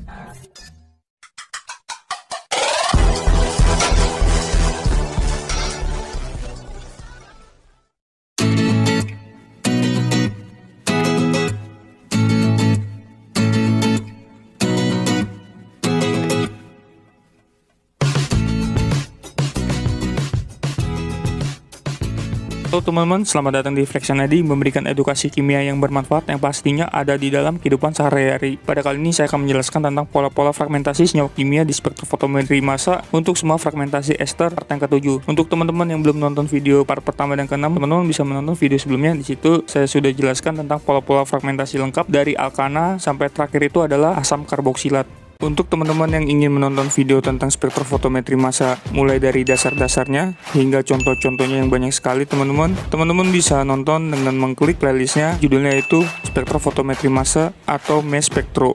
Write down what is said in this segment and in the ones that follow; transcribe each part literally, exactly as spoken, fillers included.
Halo teman-teman, selamat datang di Fraction I D, memberikan edukasi kimia yang bermanfaat yang pastinya ada di dalam kehidupan sehari-hari. Pada kali ini saya akan menjelaskan tentang pola-pola fragmentasi senyawa kimia di spektrofotometri massa untuk semua fragmentasi ester part yang ketujuh. Untuk teman-teman yang belum nonton video part pertama dan keenam, teman-teman bisa menonton video sebelumnya. Di situ saya sudah jelaskan tentang pola-pola fragmentasi lengkap dari alkana sampai terakhir itu adalah asam karboksilat. Untuk teman-teman yang ingin menonton video tentang spektrofotometri massa mulai dari dasar-dasarnya hingga contoh-contohnya yang banyak sekali teman-teman, teman-teman bisa nonton dengan mengklik playlistnya, judulnya itu spektrofotometri massa atau M E Spektro.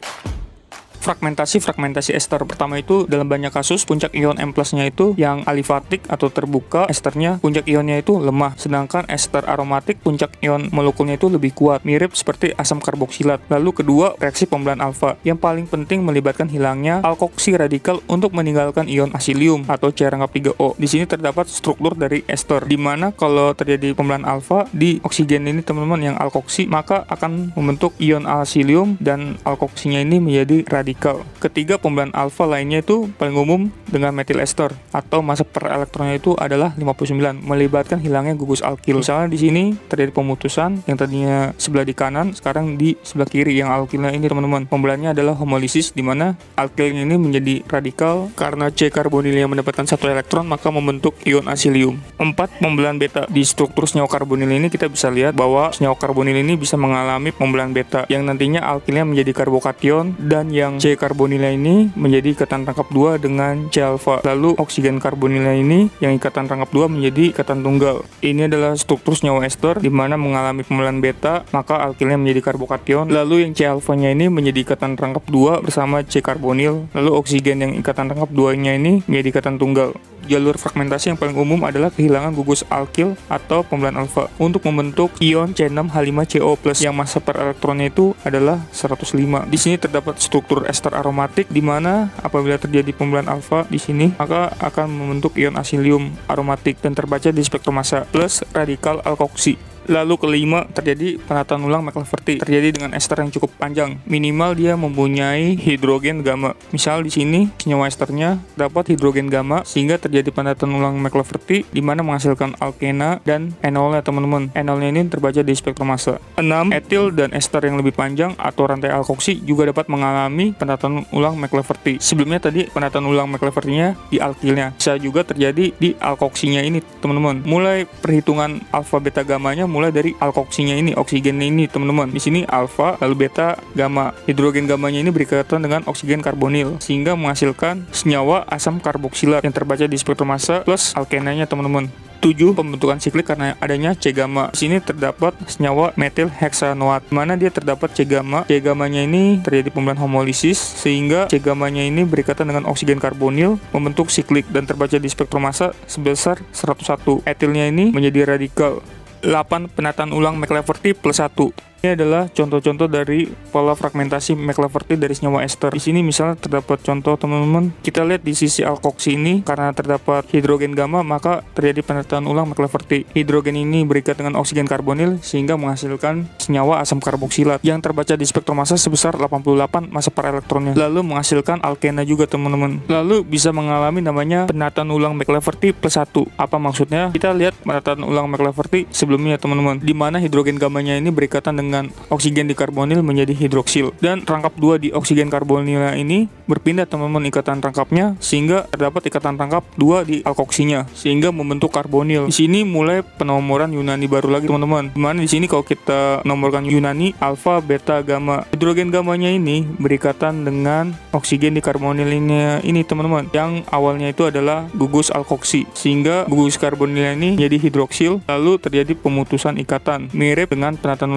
Fragmentasi-fragmentasi ester pertama itu dalam banyak kasus puncak ion M plus-nya itu yang alifatik atau terbuka esternya, puncak ionnya itu lemah, sedangkan ester aromatik puncak ion molekulnya itu lebih kuat, mirip seperti asam karboksilat. Lalu kedua, reaksi pembelahan alfa yang paling penting melibatkan hilangnya alkoksi radikal untuk meninggalkan ion asilium atau C rangkap tiga O. Di sini terdapat struktur dari ester, di mana kalau terjadi pembelahan alfa di oksigen ini teman-teman yang alkoksi, maka akan membentuk ion asilium dan alkoksinya ini menjadi radikal. Ketiga, pembelahan alfa lainnya itu paling umum dengan metil ester atau massa per elektronnya itu adalah lima puluh sembilan, melibatkan hilangnya gugus alkil. Misalnya di sini terjadi pemutusan yang tadinya sebelah di kanan sekarang di sebelah kiri yang alkilnya ini teman-teman. Pembelahannya adalah homolisis, di mana alkilnya ini menjadi radikal karena C karbonil yang mendapatkan satu elektron maka membentuk ion asilium. Empat, pembelahan beta. Di struktur senyawa karbonil ini kita bisa lihat bahwa senyawa karbonil ini bisa mengalami pembelahan beta yang nantinya alkilnya menjadi karbokation dan yang C karbonilnya ini menjadi ikatan rangkap dua dengan C alfa. Lalu oksigen karbonilnya ini yang ikatan rangkap dua menjadi ikatan tunggal. Ini adalah struktur senyawa ester di mana mengalami pembelahan beta maka alkilnya menjadi karbokation. Lalu yang C alfanya ini menjadi ikatan rangkap dua bersama C karbonil. Lalu oksigen yang ikatan rangkap dua-nya ini menjadi ikatan tunggal. Jalur fragmentasi yang paling umum adalah kehilangan gugus alkil atau pembelahan alfa untuk membentuk ion C enam H lima C O plus yang massa per elektronnya itu adalah seratus lima. Di sini terdapat struktur ester aromatik di mana apabila terjadi pembelahan alfa di sini maka akan membentuk ion asilium aromatik dan terbaca di spektrum massa plus radikal alkoksi. Lalu kelima, terjadi penataan ulang McLaverty terjadi dengan ester yang cukup panjang, minimal dia mempunyai hidrogen gamma. Misal di sini senyawa esternya dapat hidrogen gamma sehingga terjadi penataan ulang McLaverty di mana menghasilkan alkena dan enolnya teman-teman. Enolnya ini terbaca di spektrum massa. enam, etil dan ester yang lebih panjang atau rantai alkoksi juga dapat mengalami penataan ulang McLaverty. Sebelumnya tadi penataan ulang McLaverty-nya di alkilnya, bisa juga terjadi di alkoksinya ini teman-teman. Mulai perhitungan alfa beta gammanya mulai dari alkoksinya ini, oksigennya ini teman-teman. Di sini alfa lalu beta gamma. Hidrogen gammanya ini berikatan dengan oksigen karbonil sehingga menghasilkan senyawa asam karboksilat yang terbaca di spektrum massa plus alkenanya teman-teman. tujuh, pembentukan siklik karena adanya C gamma. Di sini terdapat senyawa metil heksanoat, mana dia terdapat C gamma. C gammanya ini terjadi pembelahan homolisis sehingga C gammanya ini berikatan dengan oksigen karbonil membentuk siklik dan terbaca di spektrum massa sebesar seratus satu. Etilnya ini menjadi radikal. delapan, penataan ulang McLaverty plus satu. Ini adalah contoh-contoh dari pola fragmentasi McLaverty dari senyawa ester. Di sini misalnya terdapat contoh teman-teman. Kita lihat di sisi alkoksi ini karena terdapat hidrogen gamma maka terjadi penataan ulang McLaverty. Hidrogen ini berikat dengan oksigen karbonil sehingga menghasilkan senyawa asam karboksilat yang terbaca di spektrum massa sebesar delapan puluh delapan massa per elektronnya. Lalu menghasilkan alkena juga teman-teman. Lalu bisa mengalami namanya penataan ulang McLaverty plus satu. Apa maksudnya? Kita lihat penataan ulang McLaverty sebelumnya teman-teman, di mana hidrogen gammanya ini berikatan dengan dengan oksigen di karbonil menjadi hidroksil dan rangkap dua di oksigen karbonilnya ini berpindah teman-teman ikatan rangkapnya sehingga terdapat ikatan rangkap dua di alkoksinya sehingga membentuk karbonil. Di sini mulai penomoran Yunani baru lagi teman-teman. Dimana di sini kalau kita nomorkan Yunani alfa, beta, gamma. Hidrogen gammanya ini berikatan dengan oksigen di karbonil ini ini teman-teman. Yang awalnya itu adalah gugus alkoksi sehingga gugus karbonilnya ini menjadi hidroksil lalu terjadi pemutusan ikatan mirip dengan penataan ulang McLaverty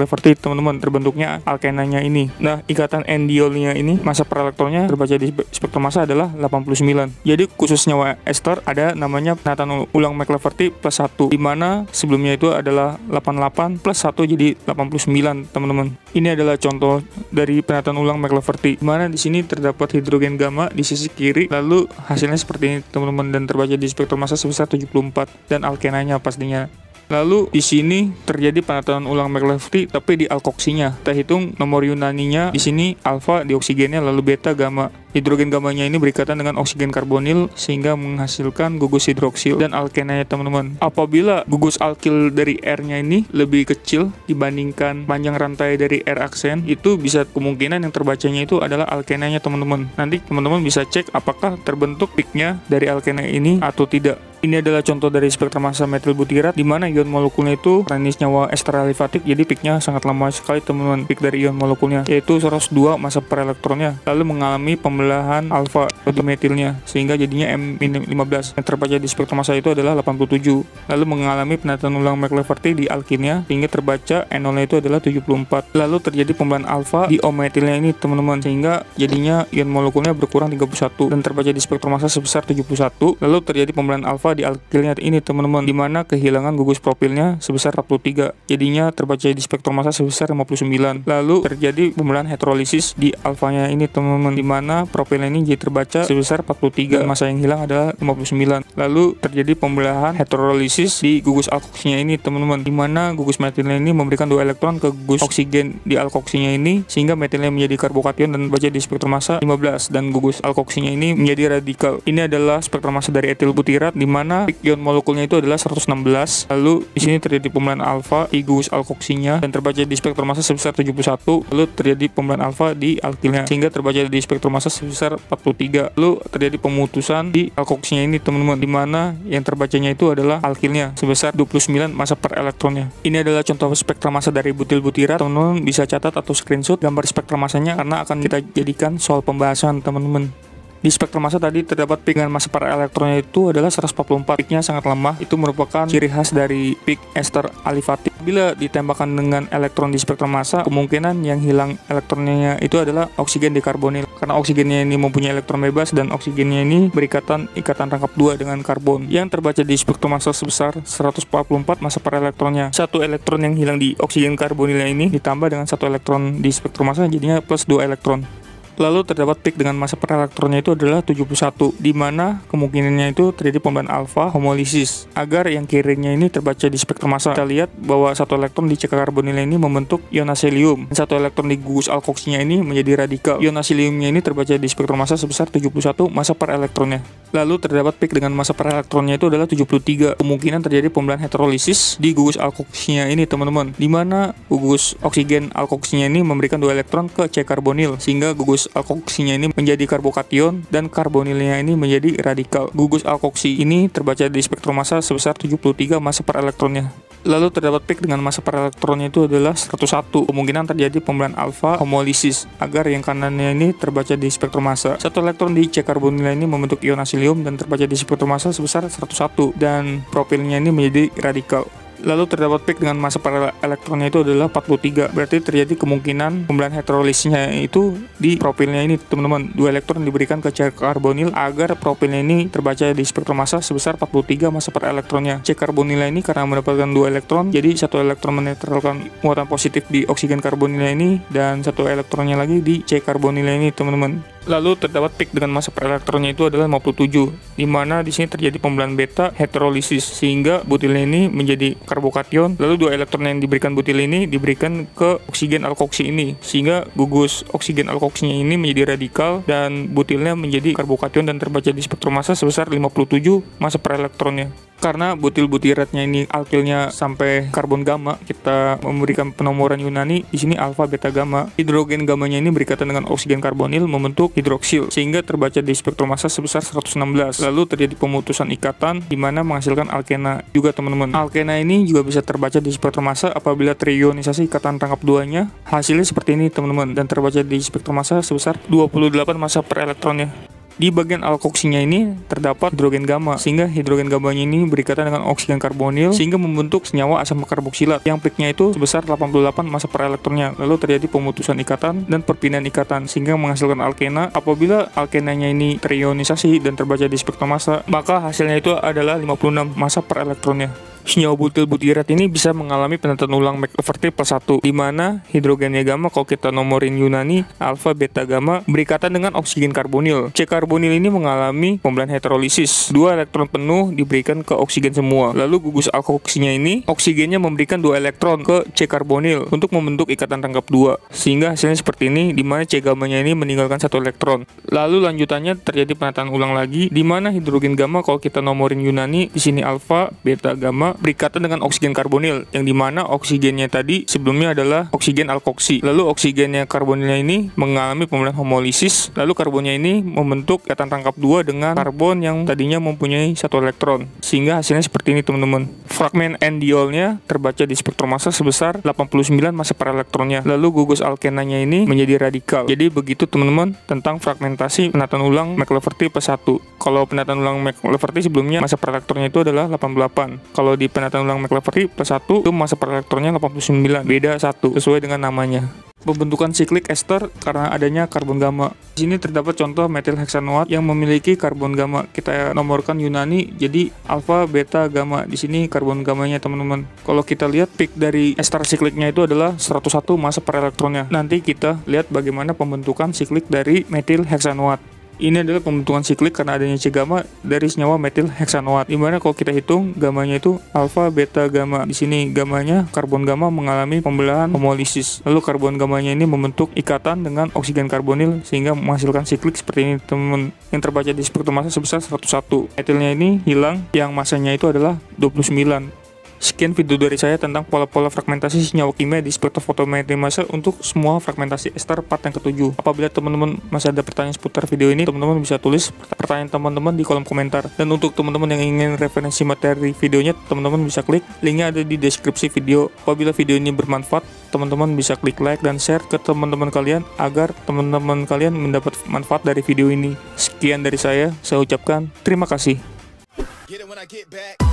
McLafferty teman-teman, terbentuknya alkenanya ini. Nah, ikatan endiolnya ini massa per elektronnya terbaca di spektrum massa adalah delapan puluh sembilan. Jadi khusus nyawa ester ada namanya penataan ulang McLafferty plus satu, dimana sebelumnya itu adalah delapan puluh delapan plus satu jadi delapan puluh sembilan teman-teman. Ini adalah contoh dari penataan ulang McLafferty, dimana di sini terdapat hidrogen gamma di sisi kiri, lalu hasilnya seperti ini teman-teman, dan terbaca di spektrum massa sebesar tujuh puluh empat, dan alkenanya pastinya. Lalu di sini terjadi penataan ulang McLafferty tapi di alkoksinya. Kita hitung nomor Yunaninya di sini alfa di oksigennya, lalu beta gamma. Hidrogen gammanya ini berikatan dengan oksigen karbonil sehingga menghasilkan gugus hidroksil dan alkenanya teman-teman. Apabila gugus alkil dari R-nya ini lebih kecil dibandingkan panjang rantai dari R aksen, itu bisa kemungkinan yang terbacanya itu adalah alkenanya teman-teman. Nanti teman-teman bisa cek apakah terbentuk peaknya dari alkena ini atau tidak. Ini adalah contoh dari spektrum massa metil butirat, di mana ion molekulnya itu karena nyawa ester alifatik, jadi peaknya sangat lama sekali teman-teman. Peak dari ion molekulnya yaitu seratus dua massa per elektronnya, lalu mengalami pembelahan alfa di metilnya sehingga jadinya M lima belas. Yang terbaca di spektrum massa itu adalah delapan puluh tujuh, lalu mengalami penataan ulang McLafferty di alkinnya sehingga terbaca N nol-nya itu adalah tujuh puluh empat. Lalu terjadi pembelahan alfa di O metilnya ini teman-teman, sehingga jadinya ion molekulnya berkurang tiga puluh satu dan terbaca di spektrum massa sebesar tujuh puluh satu. Lalu terjadi pembelahan alfa di alkilnya ini teman-teman, dimana kehilangan gugus propilnya sebesar empat puluh tiga, jadinya terbaca di spektrum massa sebesar lima puluh sembilan. Lalu terjadi pembelahan heterolisis di alfanya ini teman-teman, dimana propilnya ini jadi terbaca sebesar empat puluh tiga dan massa yang hilang adalah lima puluh sembilan. Lalu terjadi pembelahan heterolisis di gugus alkoksinya ini teman-teman, dimana gugus metilnya ini memberikan dua elektron ke gugus oksigen di alkoksinya ini sehingga metilnya menjadi karbokation dan terbaca di spektrum massa lima belas, dan gugus alkoksinya ini menjadi radikal. Ini adalah spektrum massa dari etil butirat, dimana peak ion molekulnya itu adalah seratus enam belas. Lalu di sini terjadi pembelahan alfa di gugus alkoksinya dan terbaca di spektrum massa sebesar tujuh puluh satu. Lalu terjadi pembelahan alfa di alkilnya sehingga terbaca di spektrum massa sebesar empat puluh tiga. Lalu terjadi pemutusan di alkoksinya ini teman-teman, dimana yang terbacanya itu adalah alkilnya sebesar dua puluh sembilan massa per elektronnya. Ini adalah contoh spektrum massa dari butil butirat. Teman-teman bisa catat atau screenshot gambar spektrum massanya karena akan kita jadikan soal pembahasan teman-teman. Di spektrum massa tadi terdapat peak dengan massa per elektronnya itu adalah seratus empat puluh empat. Peaknya sangat lemah, itu merupakan ciri khas dari peak ester alifatik. Bila ditembakkan dengan elektron di spektrum massa, kemungkinan yang hilang elektronnya itu adalah oksigen dikarbonil, karena oksigennya ini mempunyai elektron bebas dan oksigennya ini berikatan ikatan rangkap dua dengan karbon. Yang terbaca di spektrum massa sebesar seratus empat puluh empat massa per elektronnya. Satu elektron yang hilang di oksigen karbonilnya ini ditambah dengan satu elektron di spektrum massa, jadinya plus dua elektron. Lalu terdapat peak dengan massa per elektronnya itu adalah tujuh puluh satu, di mana kemungkinannya itu terjadi pembelahan alfa homolisis agar yang kirinya ini terbaca di spektrum massa. Kita lihat bahwa satu elektron di C K karbonilnya ini membentuk ion aselium, dan satu elektron di gugus alkoksinya ini menjadi radikal. Ion aseliumnya ini terbaca di spektrum massa sebesar tujuh puluh satu massa per elektronnya. Lalu terdapat peak dengan massa per elektronnya itu adalah tujuh puluh tiga. Kemungkinan terjadi pembelahan heterolisis di gugus alkoksinya ini teman-teman, di mana gugus oksigen alkoksinya ini memberikan dua elektron ke C karbonil sehingga gugus alkoksinya ini menjadi karbokation dan karbonilnya ini menjadi radikal. Gugus alkoksi ini terbaca di spektrum massa sebesar tujuh puluh tiga massa per elektronnya. Lalu terdapat peak dengan massa per elektronnya itu adalah seratus satu. Kemungkinan terjadi pembelahan alfa homolisis agar yang kanannya ini terbaca di spektrum massa. Satu elektron di C karbonilnya ini membentuk ion aselium dan terbaca di spektrum massa sebesar seratus satu, dan propilnya ini menjadi radikal. Lalu terdapat peak dengan massa per elektronnya itu adalah empat puluh tiga. Berarti terjadi kemungkinan pembelahan heterolisisnya itu di propilnya ini teman-teman. Dua elektron diberikan ke C karbonil agar propilnya ini terbaca di spektrum massa sebesar empat puluh tiga massa per elektronnya. C karbonilnya ini karena mendapatkan dua elektron, jadi satu elektron menetralkan muatan positif di oksigen karbonilnya ini dan satu elektronnya lagi di C karbonilnya ini teman-teman. Lalu terdapat peak dengan massa per elektronnya itu adalah lima puluh tujuh, di mana di sini terjadi pembelahan beta heterolisis sehingga butilnya ini menjadi karbokation. Lalu dua elektron yang diberikan butil ini diberikan ke oksigen alkoksi ini sehingga gugus oksigen alkoksinya ini menjadi radikal dan butilnya menjadi karbokation dan terbaca di spektrum massa sebesar lima puluh tujuh massa per elektronnya. Karena butil butiratnya ini alkilnya sampai karbon gamma, kita memberikan penomoran Yunani di sini alfa beta gamma. Hidrogen gammanya ini berikatan dengan oksigen karbonil membentuk hidroksil sehingga terbaca di spektrum massa sebesar seratus enam belas. Lalu terjadi pemutusan ikatan di mana menghasilkan alkena juga teman-teman. Alkena ini juga bisa terbaca di spektrum massa apabila terionisasi ikatan rangkap duanya. Hasilnya seperti ini teman-teman, dan terbaca di spektrum massa sebesar dua puluh delapan massa per elektronnya. Di bagian alkoksinya ini terdapat hidrogen gamma, sehingga hidrogen gammanya ini berikatan dengan oksigen karbonil sehingga membentuk senyawa asam karboksilat yang peaknya itu sebesar delapan puluh delapan massa per elektronnya. Lalu terjadi pemutusan ikatan dan perpindahan ikatan sehingga menghasilkan alkena. Apabila alkenanya ini terionisasi dan terbaca di spektrum massa, maka hasilnya itu adalah lima puluh enam massa per elektronnya. Senyawa butil butirat ini bisa mengalami penataan ulang McLaverty plus satu, di mana hidrogennya gamma kalau kita nomorin Yunani alfa beta gamma berikatan dengan oksigen karbonil. C karbonil ini mengalami pembelahan heterolisis. Dua elektron penuh diberikan ke oksigen semua. Lalu gugus alkoksinya ini oksigennya memberikan dua elektron ke C karbonil untuk membentuk ikatan rangkap dua. Sehingga hasilnya seperti ini, di mana C gammanya ini meninggalkan satu elektron. Lalu lanjutannya terjadi penataan ulang lagi, di mana hidrogen gamma kalau kita nomorin Yunani di sini alfa beta gamma berikatan dengan oksigen karbonil, yang dimana oksigennya tadi sebelumnya adalah oksigen alkoksi. Lalu oksigennya karbonilnya ini mengalami pembelahan homolisis, lalu karbonnya ini membentuk ikatan rangkap dua dengan karbon yang tadinya mempunyai satu elektron, sehingga hasilnya seperti ini teman-teman. Fragmen N-diolnya terbaca di spektrum massa sebesar delapan puluh sembilan massa per elektronnya. Lalu gugus alkenanya ini menjadi radikal. Jadi begitu teman-teman tentang fragmentasi penataan ulang McLaverty plus satu. Kalau penataan ulang McLaverty sebelumnya massa per elektronnya itu adalah delapan puluh delapan. Kalau di penataan ulang McLaverty plus satu itu massa per elektronnya delapan puluh sembilan, beda satu sesuai dengan namanya. Pembentukan siklik ester karena adanya karbon gamma. Di sini terdapat contoh metil heksanoat yang memiliki karbon gamma. Kita nomorkan Yunani jadi alfa beta gamma. Di sini karbon gammanya teman-teman. Kalau kita lihat peak dari ester sikliknya itu adalah seratus satu massa per elektronnya. Nanti kita lihat bagaimana pembentukan siklik dari metil heksanoat. Ini adalah pembentukan siklik karena adanya C gamma dari senyawa metil heksanoat. Dimana kalau kita hitung gammanya itu alfa beta gamma. Di sini gammanya karbon gamma mengalami pembelahan homolisis. Lalu karbon gammanya ini membentuk ikatan dengan oksigen karbonil sehingga menghasilkan siklik seperti ini teman-teman. Yang terbaca di spektrum massa sebesar seratus satu. Metilnya ini hilang yang massanya itu adalah dua puluh sembilan. Sekian video dari saya tentang pola-pola fragmentasi senyawa kimia di spektrofotometri massa untuk semua fragmentasi ester part yang ketujuh. Apabila teman-teman masih ada pertanyaan seputar video ini, teman-teman bisa tulis pertanyaan teman-teman di kolom komentar. Dan untuk teman-teman yang ingin referensi materi videonya, teman-teman bisa klik linknya ada di deskripsi video. Apabila video ini bermanfaat, teman-teman bisa klik like dan share ke teman-teman kalian agar teman-teman kalian mendapat manfaat dari video ini. Sekian dari saya, saya ucapkan terima kasih.